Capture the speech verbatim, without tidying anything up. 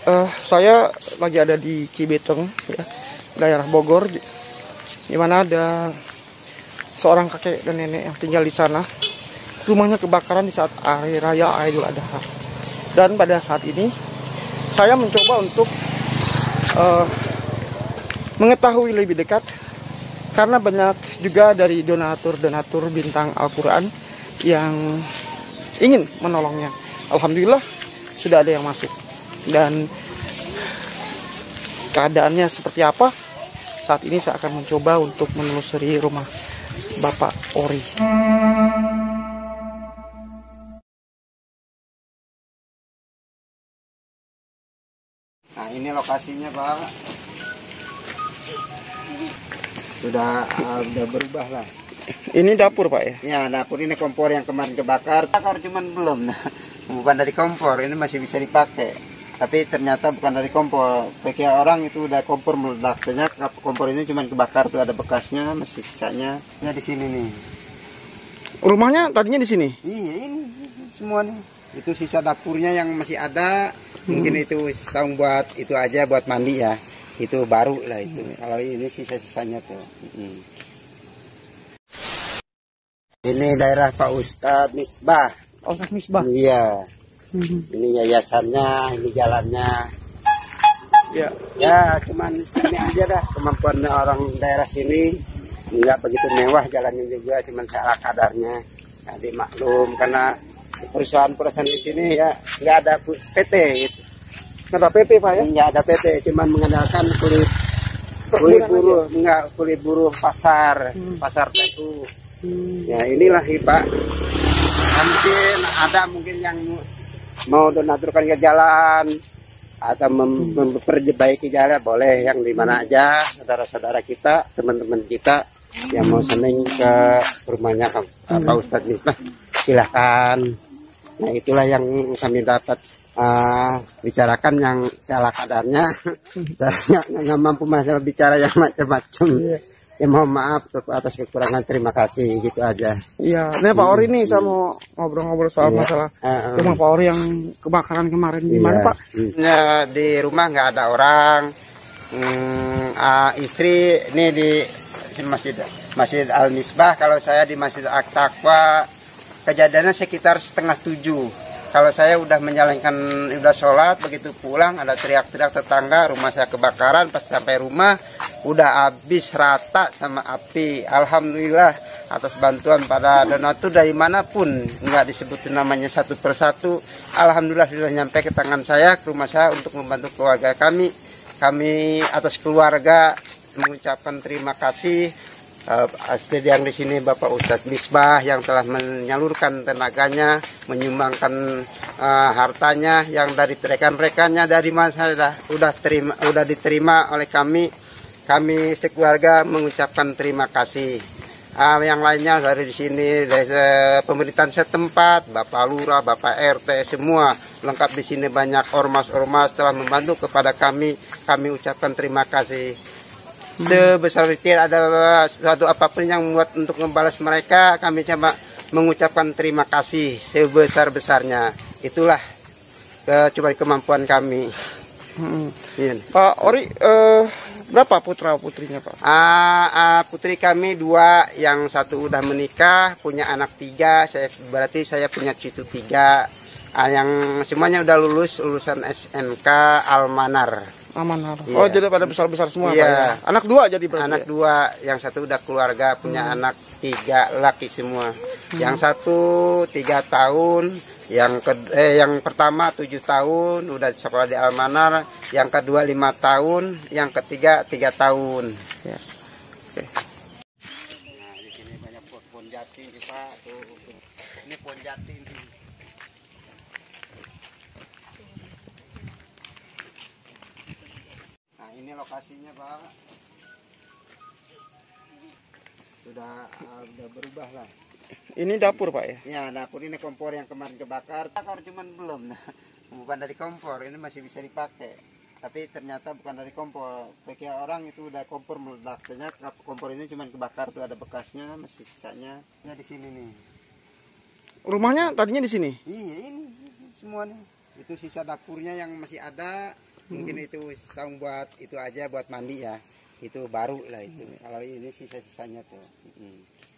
Uh, saya lagi ada di Cibeteng, ya, daerah Bogor, di mana ada seorang kakek dan nenek yang tinggal di sana. Rumahnya kebakaran di saat hari raya Idul Adha. Dan pada saat ini saya mencoba untuk uh, mengetahui lebih dekat, karena banyak juga dari donatur-donatur bintang Al-Quran yang ingin menolongnya. Alhamdulillah sudah ada yang masuk. Dan keadaannya seperti apa, saat ini saya akan mencoba untuk menelusuri rumah Bapak Ori. Nah, ini lokasinya, Pak. Sudah uh, udah berubah lah. Ini dapur, Pak, ya? Ya, dapur ini kompor yang kemarin kebakar. Bakar cuman belum. Nah, bukan dari kompor, ini masih bisa dipakai. Tapi ternyata bukan dari kompor. Pikir orang itu udah kompor meledak. Ternyata kompor ini cuma kebakar, tuh ada bekasnya, masih sisanya. Ya di sini nih. Rumahnya tadinya di sini? Iya, ini semua nih. Itu sisa dapurnya yang masih ada. Mungkin hmm. itu saung buat itu aja, buat mandi ya. Itu baru lah itu. Hmm. Kalau ini sisa-sisanya tuh. Hmm. Ini daerah Pak Ustadz Misbah. Oh, Ustadz Misbah. Iya. Hmm. Ini yayasannya, ini jalannya. Ya. Ya, cuman sini aja dah kemampuan orang daerah sini. Enggak begitu mewah jalannya juga, cuman salah kadarnya. Jadi maklum karena perusahaan-perusahaan di sini ya nggak ada P T gitu. Nggak ada P T, Pak, ya? Nggak ada P T, cuman mengandalkan kulit kulit buruh, enggak kulit buruh pasar, hmm. pasar tebu. Hmm. Ya inilah Pak. Mungkin ada mungkin yang mau donaturkan ke jalan atau mem memperbaiki jalan, boleh yang di mana aja, saudara-saudara kita, teman-teman kita yang mau seneng ke rumahnya hmm. Pak Ustadz Misbah, silahkan. Nah itulah yang kami dapat uh, bicarakan yang salah kadarnya. Saya nggak mampu masalah bicara yang macam-macam. Yeah. Ya mohon maaf atas kekurangan, terima kasih, gitu aja. Iya, ini Pak Ori nih, saya mau ngobrol-ngobrol soal yeah. masalah uh, uh. rumah Pak Ori yang kebakaran kemarin. Gimana yeah. Pak? Ya, di rumah nggak ada orang. Hmm, uh, istri ini di Masjid Masjid Al Misbah, kalau saya di Masjid At-Taqwa. Kejadiannya sekitar setengah tujuh. Kalau saya udah menjalankan, udah sholat, begitu pulang ada teriak-teriak tetangga, rumah saya kebakaran. Pas sampai rumah udah habis rata sama api. Alhamdulillah atas bantuan pada donatur dari manapun, nggak disebutin namanya satu persatu. Alhamdulillah sudah nyampe ke tangan saya, ke rumah saya untuk membantu keluarga kami. Kami atas keluarga mengucapkan terima kasih. Uh, Asli yang di sini Bapak Ustadz Misbah yang telah menyalurkan tenaganya, menyumbangkan uh, hartanya yang dari rekan-rekannya dari masa sudah udah terima, udah diterima oleh kami. Kami sekeluarga mengucapkan terima kasih. Uh, yang lainnya dari di sini dari uh, pemerintahan setempat, Bapak Lurah, Bapak R T, semua lengkap di sini, banyak ormas-ormas telah membantu kepada kami. Kami ucapkan terima kasih. Sebesar tidak ada sesuatu apapun yang membuat untuk membalas mereka, kami coba mengucapkan terima kasih sebesar-besarnya. Itulah ke, coba kemampuan kami. Hmm. Ya. Pak Ori, uh, berapa putra putrinya Pak? Uh, uh, putri kami dua, yang satu udah menikah, punya anak tiga. Saya berarti saya punya cucu tiga. Uh, yang semuanya udah lulus lulusan S M K Al-Manar. Amanar. Iya. Oh, jadi pada besar-besar semua. Iya. Pak, ya? Anak dua jadi berarti. Anak ya? dua, yang satu udah keluarga, punya hmm. anak tiga, laki semua. Hmm. Yang satu tiga tahun, yang ke, eh, yang pertama tujuh tahun, udah sekolah di Almanar. Yang kedua lima tahun, yang ketiga tiga tahun. Ya. Oke. Nah, di sini banyak pohon jati, Pak. Tuh, ini pohon jati ini. Ini lokasinya, Pak. Sudah uh, udah berubah lah. Ini dapur, Pak, ya? Ya, dapur ini kompor yang kemarin kebakar. Bakar cuman belum. Nah, bukan dari kompor, ini masih bisa dipakai. Tapi ternyata bukan dari kompor. Pikir orang itu udah kompor meledak. Ternyata kompor ini cuman kebakar, tuh ada bekasnya, masih sisanya. Ya di sini nih. Rumahnya tadinya di sini? Iya, ini semua nih. Itu sisa dapurnya yang masih ada. Mungkin itu saung buat itu aja buat mandi ya. Itu baru lah itu. Kalau ini sisa-sisanya tuh. Hmm.